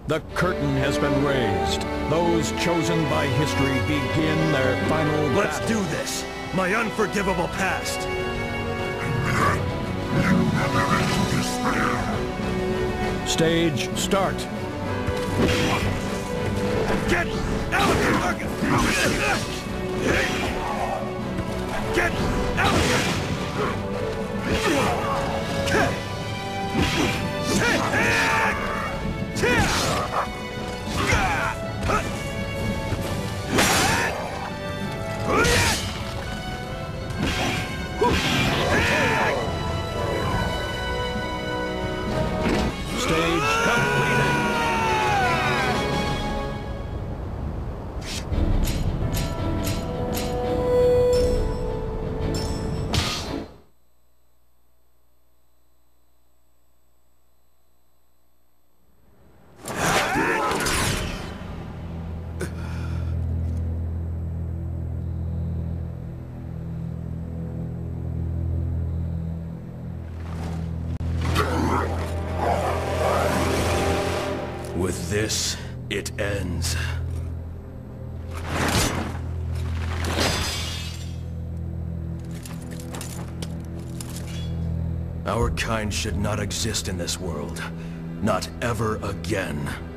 The curtain has been raised. Those chosen by history begin their final Let's battle. do this! My unforgivable past! Stage start. Get out of here! Get out of here! Stage completed. With this, it ends. Our kind should not exist in this world. Not ever again.